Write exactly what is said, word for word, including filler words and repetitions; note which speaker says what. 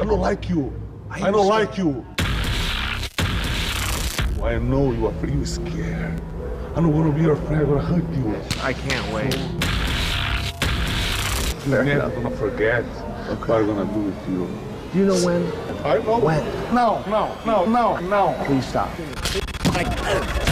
Speaker 1: I don't like you. I, I don't like you. I know you are pretty scared. I don't want to be your friend. I'm gonna hurt you.
Speaker 2: I can't wait.
Speaker 1: You're never gonna forget what I'm gonna do with you.
Speaker 2: Do you know when?
Speaker 1: I know.
Speaker 2: When?
Speaker 1: No, no, no, no, no.
Speaker 2: Please stop.